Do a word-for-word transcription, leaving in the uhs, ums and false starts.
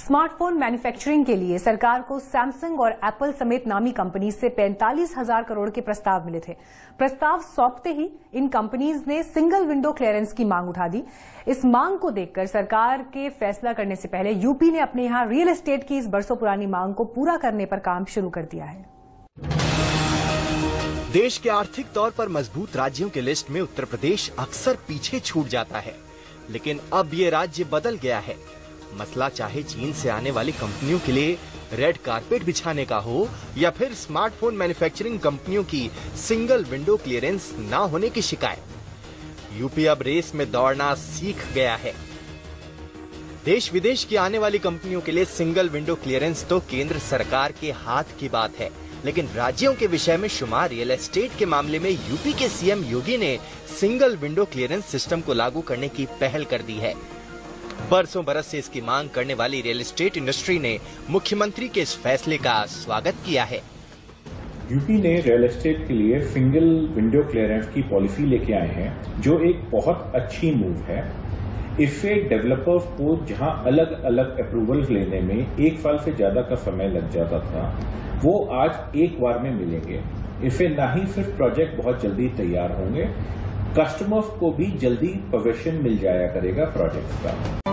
Smartphone manufacturing के लिए सरकार को सैमसंग और एप्पल समेत नामी कंपनी से पैंतालीस हजार करोड़ के प्रस्ताव मिले थे। प्रस्ताव सौंपते ही इन कंपनीज ने सिंगल विंडो क्लियरेंस की मांग उठा दी। इस मांग को देखकर सरकार के फैसला करने से पहले यूपी ने अपने यहां रियल एस्टेट की इस बरसों पुरानी मांग को पूरा करने पर काम शुरू कर दिया है। देश के आर्थिक तौर पर मजबूत राज्यों की लिस्ट में उत्तर प्रदेश अक्सर पीछे छूट जाता है, लेकिन अब ये राज्य बदल गया है। मसला चाहे चीन से आने वाली कंपनियों के लिए रेड कारपेट बिछाने का हो या फिर स्मार्टफोन मैन्युफैक्चरिंग कंपनियों की सिंगल विंडो क्लियरेंस ना होने की शिकायत। यूपी अब रेस में दौड़ना सीख गया है। देश विदेश की आने वाली कंपनियों के लिए सिंगल विंडो क्लियरेंस तो केंद्र सरकार के हाथ की बात है, लेकिन राज्यों के विषय में शुमार रियल एस्टेट के मामले में यूपी के सीएम योगी ने सिंगल विंडो क्लियरेंस सिस्टम को लागू करने की पहल कर दी है। बरसों बरस से इसकी मांग करने वाली रियल एस्टेट इंडस्ट्री ने मुख्यमंत्री के इस फैसले का स्वागत किया है। यूपी ने रियल एस्टेट के लिए सिंगल विंडो क्लियरेंस की पॉलिसी लेके आए हैं, जो एक बहुत अच्छी मूव है। इससे डेवलपर्स को जहां अलग अलग अप्रूवल्स लेने में एक साल से ज्यादा का समय लग जाता था, वो आज एक बार में मिलेंगे। इससे न ही सिर्फ प्रोजेक्ट बहुत जल्दी तैयार होंगे, कस्टमर्स को भी जल्दी पोजीशन मिल जाया करेगा प्रोजेक्ट्स का।